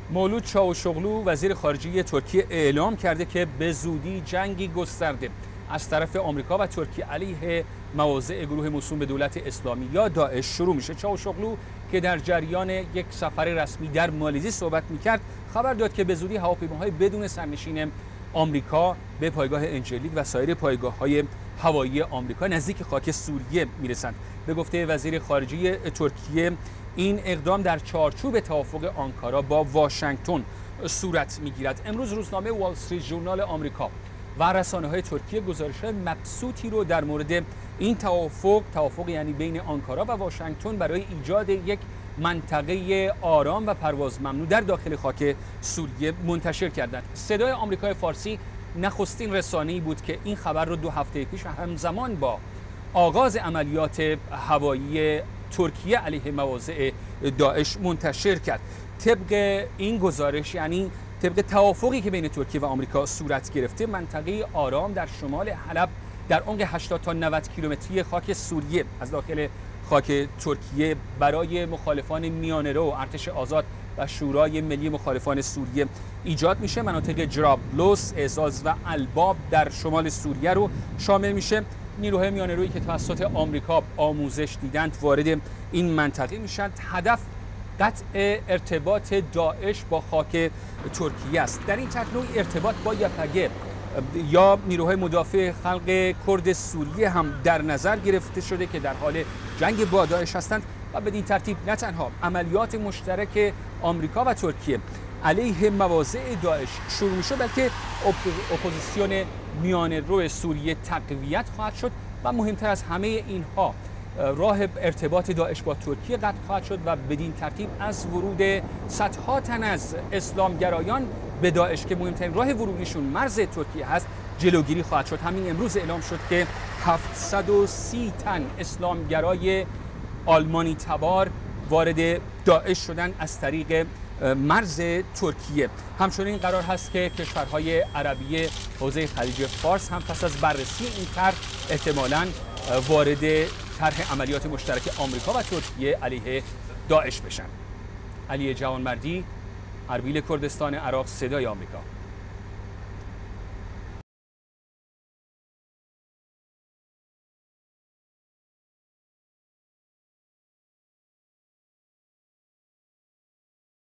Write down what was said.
مولود چاوشوغلو وزیر خارجه ترکیه اعلام کرده که به زودی جنگی گسترده از طرف آمریکا و ترکیه علیه مواضع گروه موسوم به دولت اسلامی یا داعش شروع میشه. چاوشوغلو که در جریان یک سفر رسمی در مالزی صحبت میکرد خبر داد که به زودی هواپیماهای بدون سرنشین آمریکا به پایگاه انجلیک و سایر پایگاه‌های هوایی آمریکا نزدیک خاک سوریه میرسند. به گفته وزیر خارجه ترکیه این اقدام در چارچوب توافق آنکارا با واشنگتن صورت میگیرد. امروز روزنامه وال استریت ژورنال آمریکا و رسانه‌های ترکیه گزارش‌های مبسوطی رو در مورد این توافق یعنی بین آنکارا و واشنگتن برای ایجاد یک منطقه آرام و پرواز ممنوع در داخل خاک سوریه منتشر کردند. صدای آمریکای فارسی نخستین رسانه‌ای بود که این خبر رو 2 هفته پیش همزمان با آغاز عملیات هوایی ترکیه علیه مواضع داعش منتشر کرد. طبق این گزارش یعنی طبق توافقی که بین ترکیه و آمریکا صورت گرفته، منطقه آرام در شمال حلب در عمق 80 تا 90 کیلومتری خاک سوریه از داخل خاک ترکیه برای مخالفان میانه‌رو، ارتش آزاد و شورای ملی مخالفان سوریه ایجاد میشه. مناطق جرابلس، اعزاز و الباب در شمال سوریه رو شامل میشه. نیروهای میانه‌رویی که توسط آمریکا آموزش دیدند وارد این منطقه میشن. هدف قطع ارتباط داعش با خاک ترکیه است. در این تکنوع ارتباط با یپگه یا نیروهای مدافع خلق کرد سوریه هم در نظر گرفته شده که در حال جنگ با داعش هستند و بدین ترتیب نه تنها عملیات مشترک آمریکا و ترکیه علیه مواضع داعش شروع میشه، بلکه اپوزیسیون میانه‌رو سوریه تقویت خواهد شد و مهمتر از همه اینها راه ارتباط داعش با ترکیه قطع خواهد شد و بدین ترتیب از ورود صدها تن از اسلامگرایان به داعش که مهمترین راه ورودیشون مرز ترکیه هست جلوگیری خواهد شد. همین امروز اعلام شد که 730 تن اسلامگرای آلمانی تبار وارد داعش شدن از طریق مرز ترکیه. همچنین قرار هست که کشورهای عربی حوزه خلیج فارس هم پس از بررسی این طرح احتمالاً وارد طرح عملیات مشترک آمریکا و ترکیه علیه داعش بشن. علی جوانمردی، اربیل کردستان عراق، صدای آمریکا.